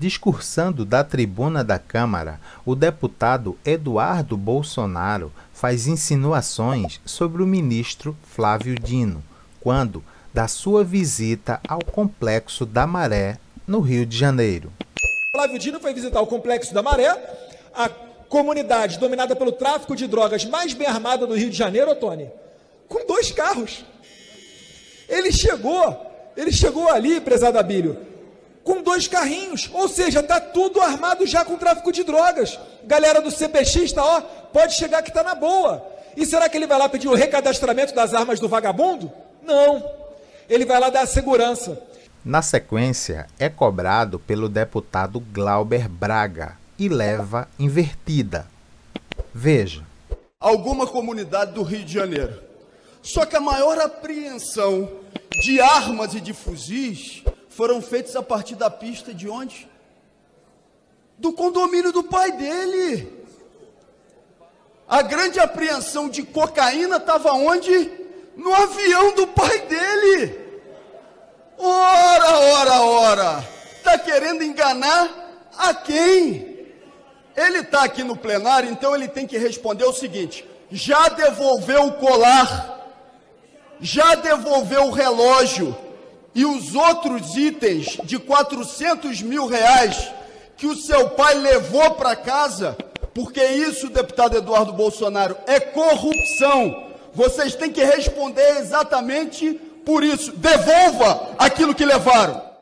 Discursando da tribuna da Câmara, o deputado Eduardo Bolsonaro faz insinuações sobre o ministro Flávio Dino, quando da sua visita ao Complexo da Maré, no Rio de Janeiro. Flávio Dino foi visitar o Complexo da Maré, a comunidade dominada pelo tráfico de drogas mais bem armada do Rio de Janeiro, ô Tony, com 2 carros. Ele chegou ali, prezado Abílio, com 2 carrinhos, ou seja, está tudo armado já com tráfico de drogas. Galera do CPX está, pode chegar que está na boa. E será que ele vai lá pedir o recadastramento das armas do vagabundo? Não, ele vai lá dar a segurança. Na sequência, é cobrado pelo deputado Glauber Braga e leva invertida. Veja. Alguma comunidade do Rio de Janeiro. Só que a maior apreensão de armas e de fuzis foram feitos a partir da pista de onde? Do condomínio do pai dele. A grande apreensão de cocaína estava onde? No avião do pai dele. Ora. Está querendo enganar a quem? Ele está aqui no plenário, então ele tem que responder o seguinte: já devolveu o colar, já devolveu o relógio e os outros itens de 400 mil reais que o seu pai levou para casa? Porque isso, deputado Eduardo Bolsonaro, é corrupção. Vocês têm que responder exatamente por isso. Devolva aquilo que levaram.